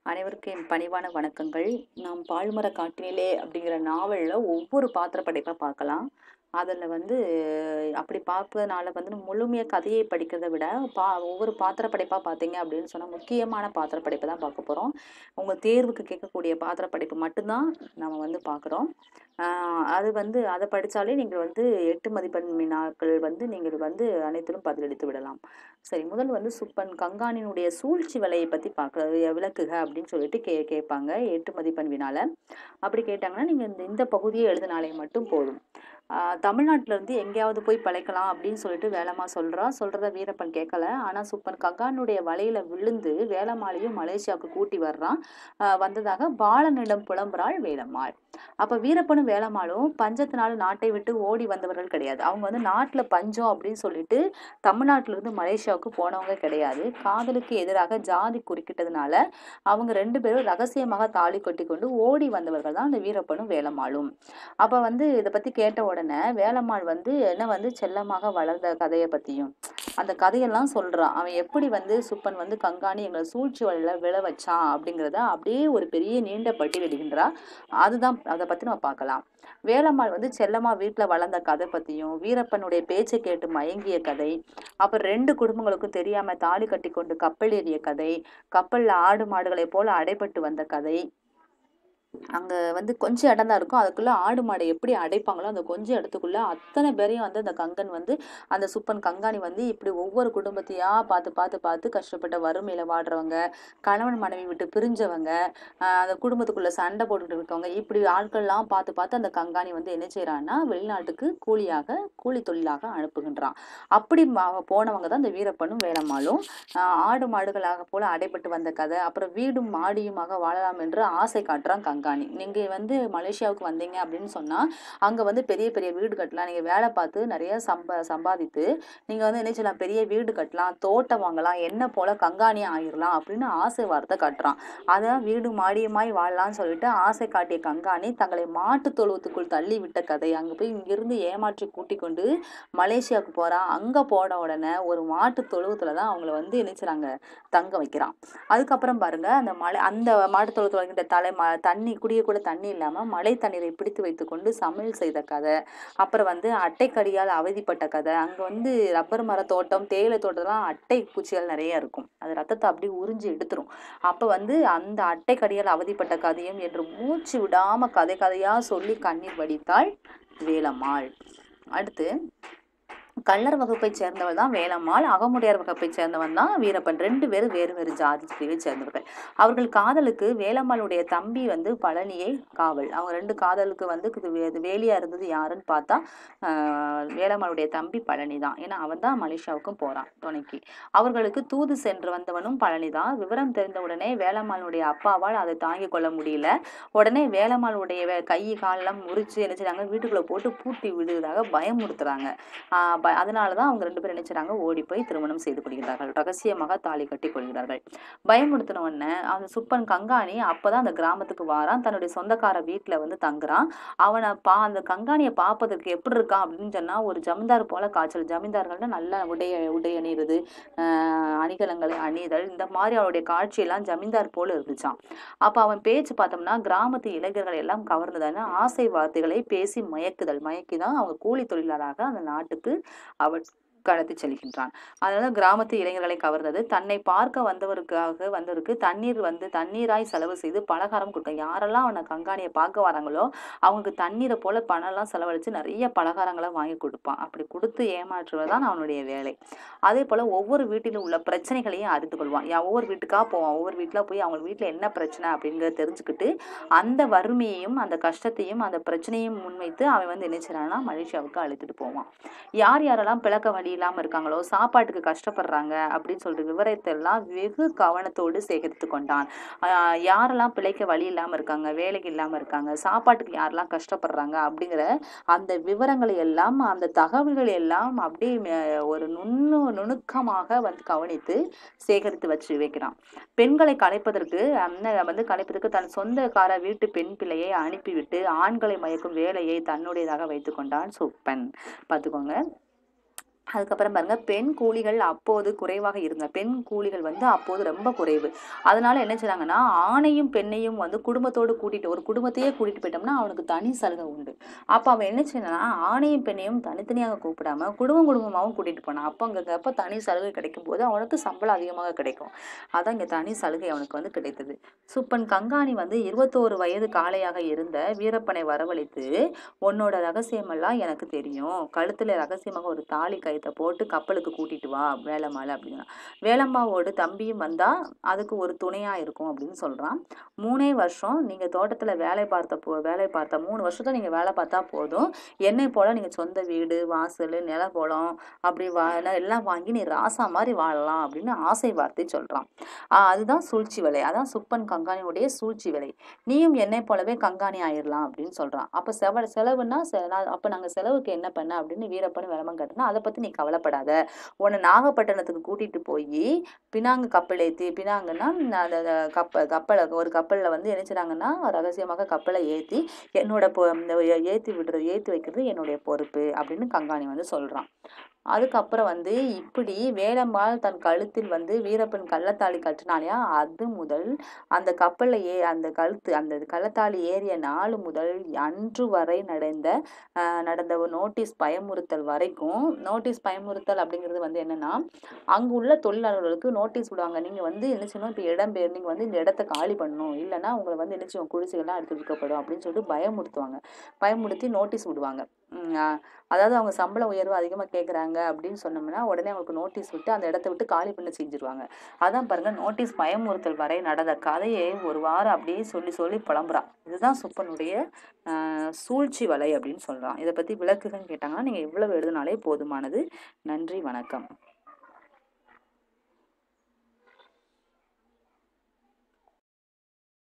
அனைவருக்கும் என் பணிவான வணக்கங்கள். நாம் "பாழ்மர காட்டினிலே" அப்படிங்கிற நாவல்ல ஒவ்வொரு பாத்திர படைப்பா பார்க்கலாம். அதுல வந்து அப்படி பார்ப்பதனால வந்து முழுமையா கதையை படிக்கிறத விட, ஒவ்வொரு பாத்திர படைப்பா பார்த்தீங்க அப்படின்னு சொன்னா, முக்கியமான பாத்திர படைப்ப தான் பார்க்க போறோம். உங்க தேர்வுக்கு கேட்கக்கூடிய பாத்திர படைப்பு மட்டும் தான் நம்ம வந்து பார்க்குறோம். ஆ அது வந்து அத படிச்சாலே நீங்க வந்து 8 மதிப்பெண் வினாக்கள் வந்து நீங்கள் வந்து அனைத்திலும் பதிலளித்து விடலாம். சரி, முதல் வந்து சுப்பன் கங்காணியினுடைய சூழ்ச்சி வலைய பத்தி விளக்குக அப்படின்னு சொல்லிட்டு கேட்பாங்க 8 மதிப்பெண் வினால. அப்படி கேட்டாங்கன்னா, நீங்க இந்த இந்த பகுதிய எழுதினாலே மட்டும் போதும். தமிழ்நாட்டுல இருந்து எங்கேயாவது போய் பிழைக்கலாம் அப்படின்னு சொல்லிட்டு வேலம்மா சொல்றா. சொல்றத வீரப்பன் கேட்கல. ஆனா சுப்பன் கங்கானுடைய வலையில விழுந்து வேலம்மாளையும் மலேசியாவுக்கு கூட்டி வர்றான். வந்ததாக பாலனிடம் புலம்புறாள் வேலம்மாள். அப்ப வீரப்பனும் வேலம்மாளும் பஞ்சத்தினால நாட்டை விட்டு ஓடி வந்தவர்கள் கிடையாது. அவங்க வந்து நாட்டுல பஞ்சம் அப்படின்னு சொல்லிட்டு தமிழ்நாட்டுல இருந்து மலேசியாவுக்கு போனவங்க கிடையாது. காதலுக்கு எதிராக ஜாதி குறுக்கிட்டதுனால அவங்க 2 பேரும் ரகசியமாக தாலி கட்டிக்கொண்டு ஓடி வந்தவர்கள் தான் அந்த வீரப்பனும் வேலம்மாளும். அப்ப வந்து இத பத்தி கேட்ட உடனே வேலம்மாள் வந்து என்ன வந்து செல்லமாக வளர்ந்த கதைய பத்தியும் அந்த கதையெல்லாம் சொல்றான். அவன் எப்படி வந்து சுப்பன் வந்து கங்காணி எங்களை சூழ்ச்சி வலையில விழ வச்சான் அப்படிங்கிறத அப்படியே ஒரு பெரிய நீண்ட பட்டியலிடுகின்றா. அதுதான் அத பத்தி நம்ம பார்க்கலாம். வேலம்மாள் வந்து செல்லம்மா வீட்டுல வளர்ந்த கதை பத்தியும், வீரப்பனுடைய பேச்சை கேட்டு மயங்கிய கதை, அப்புறம் 2 குடும்பங்களுக்கும் தெரியாம தாலி கட்டிக்கொண்டு கப்பல் ஏறிய கதை, கப்பல்ல ஆடு மாடுகளைப் போல அடைபட்டு வந்த கதை, அங்க வந்து கொஞ்சம் இடம் தான் இருக்கும். அதுக்குள்ள ஆடு மாடை எப்படி அடைப்பாங்களோ, அந்த கொஞ்சம் இடத்துக்குள்ள அத்தனை பேரையும் வந்து அந்த கங்கன் வந்து அந்த சுப்பன் கங்காணி வந்து இப்படி ஒவ்வொரு குடும்பத்தையா பார்த்து பார்த்து பார்த்து கஷ்டப்பட்ட வறுமையில வாடுறவங்க, கணவன் மனைவி விட்டு பிரிஞ்சவங்க, அந்த குடும்பத்துக்குள்ள சண்டை போட்டுட்டு இருக்கவங்க, இப்படி ஆட்கள்லாம் பார்த்து பார்த்து அந்த கங்காணி வந்து என்ன செய்றான்னா, வெளிநாட்டுக்கு கூலி தொழிலாக அனுப்புகின்றான். அப்படி போனவங்க தான் இந்த வீரப்பனும் வேலம்மாளும். ஆடு மாடுகளாக போல அடைபட்டு வந்த கதை, அப்புறம் வீடும் மாடியுமாக வாழலாம் என்று ஆசை காட்டுறான் கங்காணி. நீங்க வந்து மலேசியாவுக்கு வந்தீங்க அப்படின்னு சொன்னா, அங்க வந்து பெரிய பெரிய வீடு கட்டலாம். நீங்க வேலை பார்த்து நிறைய சம்பாதித்து நீங்க வந்து என்ன செய்யலாம், பெரிய வீடு கட்டலாம், தோட்டம் வாங்கலாம், என்ன போல கங்காணியா ஆயிரலாம் அப்படின்னு ஆசை வார்த்தை காட்டுறான். அதான் வீடு மாடியுமாய் வாழலாம்னு சொல்லிட்டு ஆசை காட்டிய கங்காணி தங்களை மாட்டு தொழுவத்துக்குள் தள்ளி விட்ட கதை. அங்க போய் இங்கிருந்து ஏமாற்றி கூட்டிக் கொண்டு மலேசியாவுக்கு போறான். அங்க போன உடனே ஒரு மாட்டு தொழுவத்துலதான் அவங்கள வந்து என்ன செய்றாங்க, தங்க வைக்கிறான். அதுக்கப்புறம் பாருங்க, அந்த மாட்டு தொழுவத்துல வைக்கின்ற தண்ணி குடிய கூட தண்ணி இல்லாம மழை தண்ணீரை பிடித்து வைத்துக்கொண்டு சமையல் செய்த கதை, அப்புறம் வந்து அட்டைக்கடியால் அவதிப்பட்ட கதை. அங்க வந்து ரப்பர் மர தோட்டம், தேயிலை தோட்டம்லாம் அட்டை பூச்சிகள் நிறைய இருக்கும். அது ரத்தத்தை அப்படியே உறிஞ்சி எடுத்துரும். அப்ப வந்து அந்த அட்டைக்கடியால் அவதிப்பட்ட கதையும் என்று மூச்சு விடாம கதை கதையா சொல்லி கண்ணீர் வடித்தாள் வேலம்மாள். அடுத்து கள்ளர் வகுப்பை சேர்ந்தவள் தான் வேலம்மாள், அகமுடையார் வகுப்பை சேர்ந்தவன் தான் வீரப்பன். 2 பேரும் வேறு வேறு ஜாதி பிரிவை சேர்ந்தவர்கள். அவர்கள் காதலுக்கு வேலம்மாளுடைய தம்பி வந்து பழனியை காவல். அவங்க 2 காதலுக்கு வந்து வேலியா இருந்தது யாருன்னு பார்த்தா வேலம்மாளுடைய தம்பி பழனி தான். ஏன்னா அவன் தான் மலேசியாவுக்கும் போறான் துணைக்கு. அவர்களுக்கு தூது சென்று வந்தவனும் பழனி தான். விவரம் தெரிந்த உடனே வேலம்மாளுடைய அப்பாவால் அதை தாங்கிக் கொள்ள முடியல. உடனே வேலம்மாளுடைய கை காலெல்லாம் முறிச்சு என்ன செய்றாங்க, வீட்டுக்குள்ள போட்டு பூட்டி விடுவதாக பயமுறுத்துறாங்க. அதனாலதான் அவங்க 2 பேரும் என்ன செய்றாங்க, ஓடி போய் திருமணம் செய்து கொள்கிறார்கள். ரகசியமாக தாலி கட்டி கொள்கிறார்கள். பயமுறுத்தின உடனே அந்த சுப்பன் கங்காணி அப்பதான் அந்த கிராமத்துக்கு வாரான். தன்னுடைய சொந்தக்கார வீட்டுல வந்து தங்குறான். அந்த கங்காணியை பார்ப்பதற்கு எப்படி இருக்கான் அப்படின்னு சொன்னா, ஒரு ஜமீன்தார் போல காய்ச்சல். ஜமீன்தார்கள்னா நல்ல உடை அணியிறது, அணிகலன்களை அணிதல், இந்த மாதிரி அவனுடைய காட்சியெல்லாம் ஜமீன்தார் போல இருந்துச்சான். அப்ப அவன் பேச்சு பார்த்தோம்னா கிராமத்து இளைஞர்கள் எல்லாம் கவர்ந்ததான ஆசை வார்த்தைகளை பேசி மயக்கிதான் அவங்க கூலி தொழிலாளராக அந்த நாட்டுக்கு அவள் கடத்தி செல்கின்றான். அதனால கிராமத்து இளைஞர்களை கவர்ந்தது. தன்னை பார்க்க வந்தவருக்கு தண்ணீராய் செலவு செய்து பலகாரம் கொடுக்க, யாரெல்லாம் அவனை கங்காணியை பார்க்க வராங்களோ அவங்களுக்கு தண்ணீரை போல பணம் எல்லாம் செலவழிச்சு நிறைய பலகாரங்களை வாங்கி கொடுப்பான். அப்படி கொடுத்து ஏமாற்றுவதுதான் அவனுடைய வேலை. அதே போல ஒவ்வொரு வீட்டிலும் உள்ள பிரச்சனைகளையும் அறிந்து கொள்வான். ஒவ்வொரு வீட்டுக்கா போவான். ஒவ்வொரு வீட்டுல போய் அவங்க வீட்டுல என்ன பிரச்சனை அப்படிங்கிறத தெரிஞ்சுக்கிட்டு அந்த வறுமையையும் அந்த கஷ்டத்தையும் அந்த பிரச்சனையும் முன்வைத்து அவன் வந்து என்ன செய்றான்னா மலேசியாவுக்கு அழைத்துட்டு போவான். யார் யாரெல்லாம் பிளக்க வழி இல்லாம இருக்காங்களோ, சாப்பாட்டுக்கு கஷ்டப்படுறாங்க அப்படின்னு சொல்ற விவரத்தை எல்லாம் வெகு கவனத்தோடு சேகரித்து கொண்டான். யாரெல்லாம் பிழைக்க வழி இல்லாம இருக்காங்க, வேலைக்கு இல்லாம இருக்காங்க, சாப்பாட்டுக்கு யாரெல்லாம் கஷ்டப்படுறாங்க அப்படிங்கிற அந்த விவரங்களை எல்லாம், அந்த தகவல்களை எல்லாம் அப்படியே ஒரு நுணுக்கமாக வந்து கவனித்து சேகரித்து வச்சு வைக்கிறான். பெண்களை கலைப்பதற்கு அண்ணன் வந்து கலைப்பதற்கு தன் சொந்தக்கார வீட்டு பெண் பிள்ளையை அனுப்பிவிட்டு ஆண்களை மயக்கும் வேலையை தன்னுடையதாக வைத்துக் கொண்டான் சுப்பன். பார்த்துக்கோங்க. அதுக்கப்புறம் பாருங்க, பெண் கூலிகள் அப்போது குறைவாக இருந்த பெண் கூலிகள் வந்து அப்போது ரொம்ப குறைவு. அதனால என்ன செய்றாங்கன்னா, ஆணையும் பெண்ணையும் வந்து குடும்பத்தோடு கூட்டிட்டு ஒரு குடும்பத்தையே கூட்டிட்டு போயிட்டோம்னா, அவனுக்கு தனி சலுகை உண்டு. அப்ப அவன் என்ன செய்யறான்னா, ஆணையும் பெண்ணையும் தனித்தனியாக கூப்பிடாம குடும்பம் குடும்பமாவும் கூட்டிட்டு போனான். அப்ப தனி சலுகை கிடைக்கும்போது அவனுக்கு சம்பளம் அதிகமாக கிடைக்கும். அதான் இங்க தனி சலுகை அவனுக்கு வந்து கிடைத்தது. சுப்பன் கங்காணி வந்து 21 வயது காளையாக இருந்த வீரப்பனை வரவழைத்து, உன்னோட ரகசியமெல்லாம் எனக்கு தெரியும். கழுத்துல ரகசியமாக ஒரு தாலி கயித்த போட்டு கப்பலுக்கு கூட்டிட்டு வா வேலம்மாள அப்படின்னா. வேலம்மாவோட தம்பியும் வந்தா அதுக்கு ஒரு துணையா இருக்கும் அப்படின்னு சொல்றான். 3 வருஷம் நீங்க தோட்டத்துல வேலை பார்த்த 3 வருஷத்துல நீங்க வேலை பார்த்தா போதும். என்னை போல நீங்க சொந்த வீடு, வாசல், நிலபுலம் அப்படி எல்லாம் வாங்கி நீ ராசா மாதிரி வாழலாம் அப்படின்னு ஆசை வார்த்தை சொல்றான். அதுதான் சூழ்ச்சி வேலை. அதான் சுப்பன் கங்காணியுடைய சூழ்ச்சி வேலை. நீயும் என்னை போலவே கங்காணி ஆயிரலாம் அப்படின்னு சொல்றான். அப்ப செலவுன்னா அப்ப நாங்க செலவுக்கு என்ன பண்ண அப்படின்னு வீரப்பன் விளம்பரம் கட்டினா, அதை பத்தி நீ கவலைப்படாத. உன்னை நாகப்பட்டினத்துக்கு கூட்டிட்டு போய் பினாங்கு கப்பல் ஏத்தி, பினாங்குன்னா அந்த கப்பலை ஒரு கப்பல்ல வந்து என்ன செய்றாங்கன்னா, ரகசியமாக கப்பலை ஏத்தி என்னோட ஏத்தி வைக்கிறது என்னுடைய பொறுப்பு அப்படின்னு கங்காணி வந்து சொல்றான். அதுக்கப்புறம் வந்து இப்படி வேலம்மாள் தன் கழுத்தில் வந்து வீரப்பன் கள்ளத்தாலி கட்டினாலையா, அது முதல் அந்த கள்ளத்தாலி ஏறிய நாள் முதல் அன்று வரை நடந்த ஒரு நோட்டீஸ் பயமுறுத்தல் வரைக்கும். நோட்டீஸ் பயமுறுத்தல் அப்படிங்கிறது வந்து என்னன்னா, அங்கு உள்ள தொழிலாளர்களுக்கு நோட்டீஸ் விடுவாங்க. நீங்க வந்து என்ன செய்யணும், இப்போ இடம்பெயர் நீங்க வந்து இந்த இடத்த காலி பண்ணணும், இல்லைன்னா உங்களை வந்து என்ன செய்வோம், குடிசைகள்லாம் எடுத்து விற்கப்படும் அப்படின்னு சொல்லிட்டு பயமுறுத்துவாங்க. பயமுறுத்தி நோட்டீஸ் விடுவாங்க. அதாவது அவங்க சம்பள உயர்வு அதிகமாக கேட்குறாங்க அப்படின்னு சொன்னோம்னா, உடனே அவங்களுக்கு நோட்டீஸ் விட்டு அந்த இடத்த விட்டு காலி பண்ண செஞ்சிருவாங்க. அதான் பாருங்க, நோட்டீஸ் பயமுறுத்தல் வரை நடந்த கதையை ஒரு வாரம் அப்படியே சொல்லி சொல்லி புலம்புறான். இதுதான் சுப்பனுடைய சூழ்ச்சி வலை அப்படின்னு சொல்றான். இதை பத்தி விளக்குகன்னு கேட்டாங்கன்னா நீங்க இவ்வளவு எழுதினாலே போதுமானது. நன்றி, வணக்கம்.